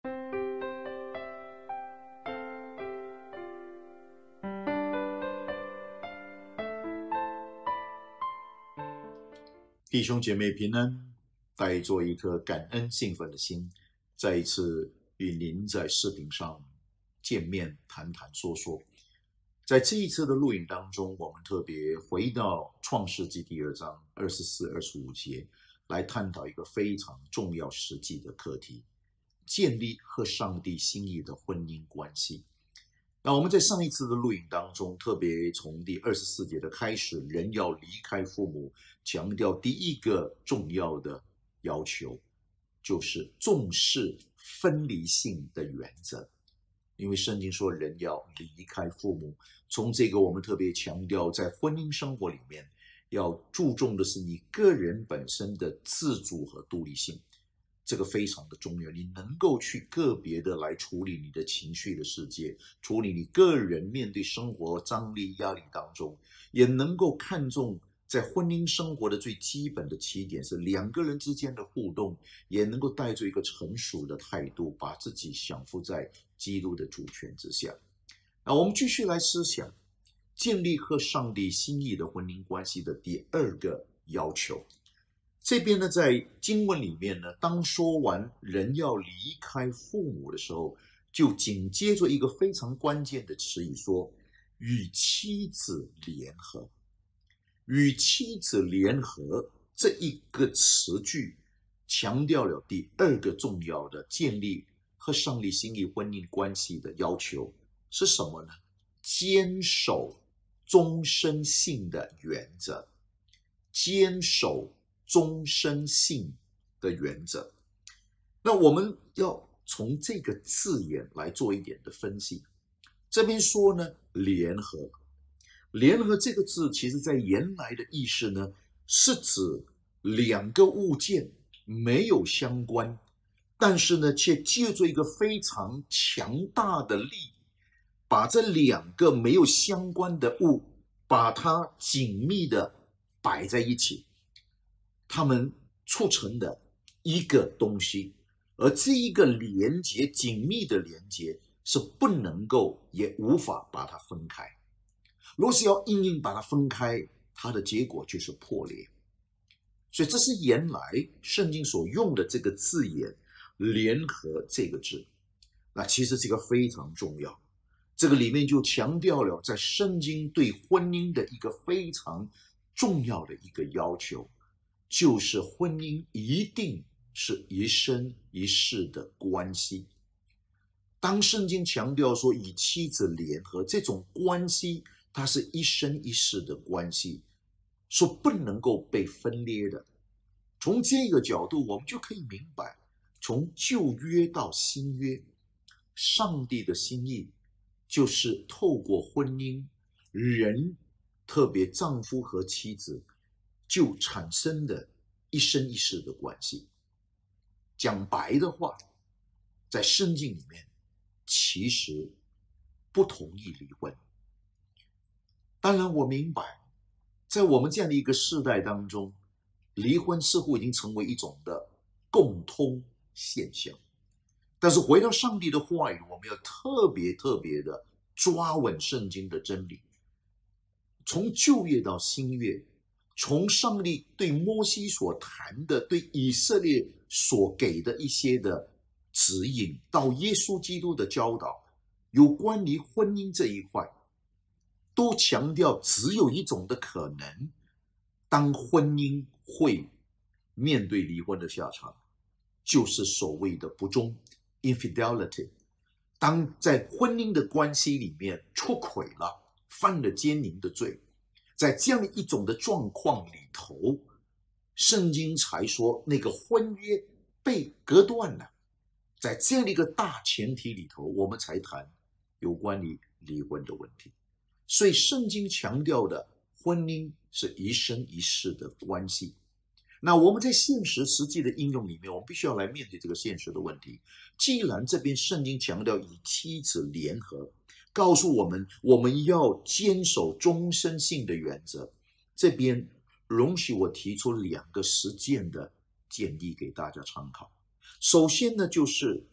弟兄姐妹平安，带着一颗感恩兴奋的心，再一次与您在视频上见面，谈谈说说。在这一次的录影当中，我们特别回到创世纪第2章24、25节，来探讨一个非常重要实际的课题：建立和上帝心意的婚姻关系。那我们在上一次的录影当中，特别从第24节的开始，人要离开父母，强调第一个重要的要求，就是重视分离性的原则。因为圣经说人要离开父母，从这个我们特别强调，在婚姻生活里面，要注重的是你个人本身的自主和独立性。这个非常的重要，你能够去个别的来处理你的情绪的世界，处理你个人面对生活张力压力当中，也能够看重在婚姻生活的最基本的起点是两个人之间的互动，也能够带着一个成熟的态度，把自己降服在基督的主权之下。那我们继续来思想建立和上帝心意的婚姻关系的第二个要求。这边呢，在经文里面呢，当说完人要离开父母的时候，就紧接着一个非常关键的词语说，与妻子联合。与妻子联合这一个词句，强调了第二个重要的建立和上帝心意婚姻关系的要求是什么呢？坚守终身性的原则。坚守终身性的原则。那我们要从这个字眼来做一点的分析。这边说呢，联合。联合这个字，其实在原来的意思呢，是指两个物件没有相关，但是呢，却借助一个非常强大的力，把这两个没有相关的物，把它紧密的摆在一起。他们促成的一个东西，而这一个连接，紧密的连接是不能够也无法把它分开。若是要硬把它分开，它的结果就是破裂。所以这是原来圣经所用的这个字眼，联合这个字。那其实这个非常重要，这个里面就强调了在圣经对婚姻的一个非常重要的一个要求，就是婚姻一定是一生一世的关系。当圣经强调说与妻子联合这种关系，它是一生一世的关系，说不能够被分裂的。从这个角度，我们就可以明白，从旧约到新约，上帝的心意就是透过婚姻，人特别丈夫和妻子就产生的一生一世的关系。讲白的话，在圣经里面其实不同意离婚。当然我明白，在我们这样的一个世代当中，离婚似乎已经成为一种的共通现象。但是回到上帝的话语，我们要特别的抓稳圣经的真理。从旧约到新约，从上帝对摩西所谈的，对以色列所给的一些的指引，到耶稣基督的教导，有关于婚姻这一块，都强调只有一种的可能，当婚姻会面对离婚的下场，就是所谓的不忠 infidelity。 当在婚姻的关系里面出轨了，犯了奸淫的罪，在这样的一种的状况里头，圣经才说那个婚约被隔断了。在这样的一个大前提里头，我们才谈有关于离婚的问题。所以圣经强调的婚姻是一生一世的关系。那我们在现实实际的应用里面，我们必须要来面对这个现实的问题。既然这边圣经强调与妻子联合，告诉我们我们要坚守终身性的原则，这边容许我提出2个实践的建议给大家参考。首先呢，就是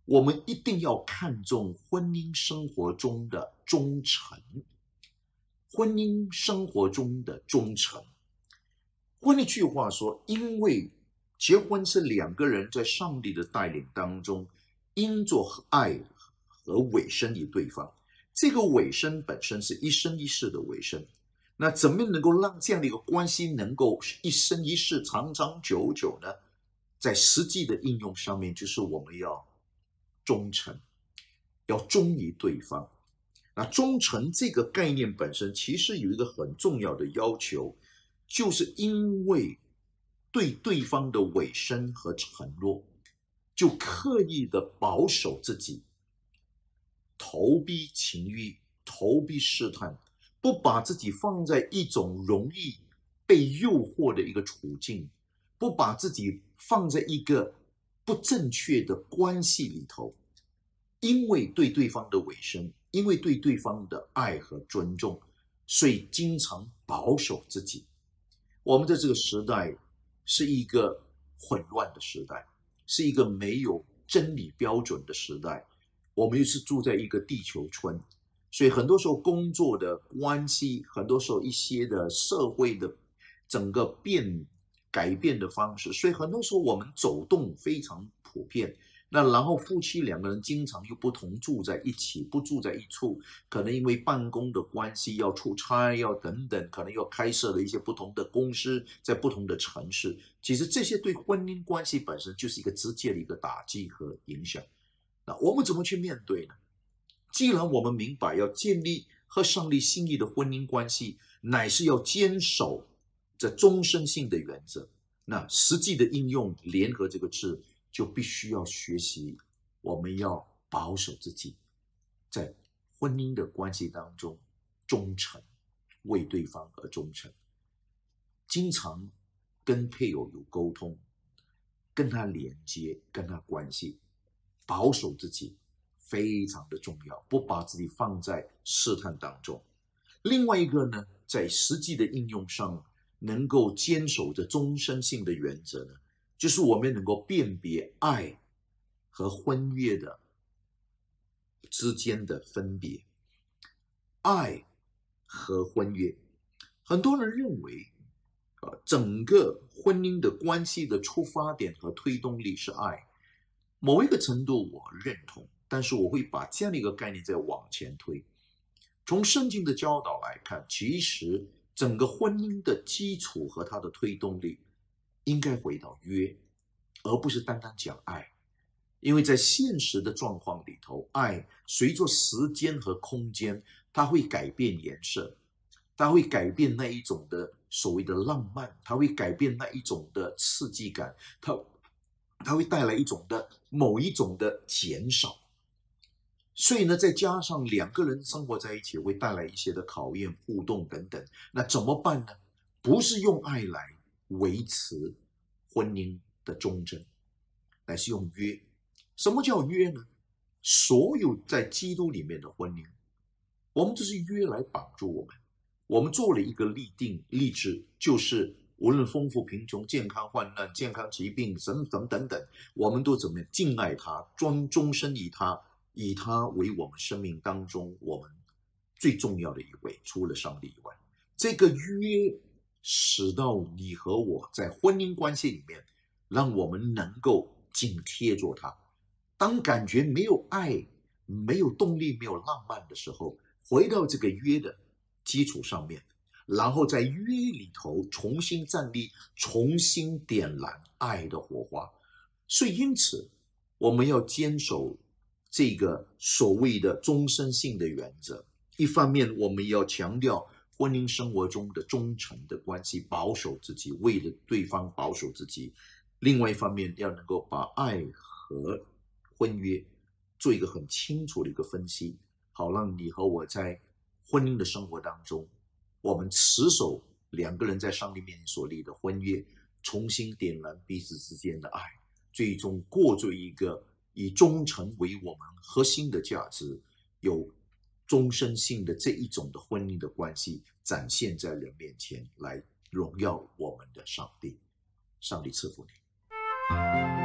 我们一定要看重婚姻生活中的忠诚。婚姻生活中的忠诚，换一句话说，因为结婚是两个人在上帝的带领当中，因着爱和委身于对方。这个委身本身是一生一世的委身。那怎么能够让这样的一个关系能够一生一世、长长久久呢？在实际的应用上面，就是我们要忠诚，要忠于对方。那忠诚这个概念本身其实有一个很重要的要求，就是因为对对方的委身和承诺，就刻意的保守自己，逃避情欲，逃避试探，不把自己放在一种容易被诱惑的一个处境，不把自己放在一个不正确的关系里头，因为对对方的委身，因为对对方的爱和尊重，所以经常保守自己。我们在这个时代是一个混乱的时代，是一个没有真理标准的时代。我们又是住在一个地球村，所以很多时候工作的关系，很多时候一些的社会的整个改变的方式，所以很多时候我们走动非常普遍。那然后夫妻两个人经常又不同住在一起，不住在一处，可能因为办公的关系要出差，要等等，可能要开设了一些不同的公司，在不同的城市。其实这些对婚姻关系本身就是一个直接的一个打击和影响。那我们怎么去面对呢？既然我们明白要建立和上帝心意的婚姻关系，乃是要坚守这终身性的原则，那实际的应用联合这个字，就必须要学习，我们要保守自己，在婚姻的关系当中忠诚，为对方而忠诚，经常跟配偶有沟通，跟他连接，跟他关系，保守自己非常的重要，不把自己放在试探当中。另外一个呢，在实际的应用上，能够坚守着终身性的原则呢，就是我们能够辨别爱和婚约的之间的分别。爱和婚约，很多人认为整个婚姻的关系的出发点和推动力是爱，某一个程度我认同，但是我会把这样的一个概念再往前推。从圣经的教导来看，其实整个婚姻的基础和它的推动力应该回到约，而不是单单讲爱。因为在现实的状况里头，爱随着时间和空间，它会改变颜色，它会改变那一种的所谓的浪漫，它会改变那一种的刺激感，它会带来某一种的减少。所以呢，再加上两个人生活在一起，会带来一些的考验、互动等等。那怎么办呢？不是用爱来维持婚姻的忠贞，乃是用约。什么叫约呢？所有在基督里面的婚姻，我们就是约来绑住我们。我们做了一个立志，就是无论丰富贫穷、健康患难、健康疾病等等，我们都怎么样敬爱他，终身以他，以他为我们生命当中我们最重要的一位，除了上帝以外。这个约使到你和我在婚姻关系里面，让我们能够紧贴着他。当感觉没有爱、没有动力、没有浪漫的时候，回到这个约的基础上面，然后在约里头重新站立，重新点燃爱的火花。所以因此我们要坚守这个所谓的终身性的原则。一方面我们要强调婚姻生活中的忠诚的关系，保守自己，为了对方保守自己。另外一方面要能够把爱和婚约做一个很清楚的一个分析，好让你和我在婚姻的生活当中，我们持守两个人在上帝面前所立的婚约，重新点燃彼此之间的爱，最终过着一个以忠诚为我们核心的价值，有终身性的这一种的婚姻的关系展现在人面前，来荣耀我们的上帝。上帝赐福你。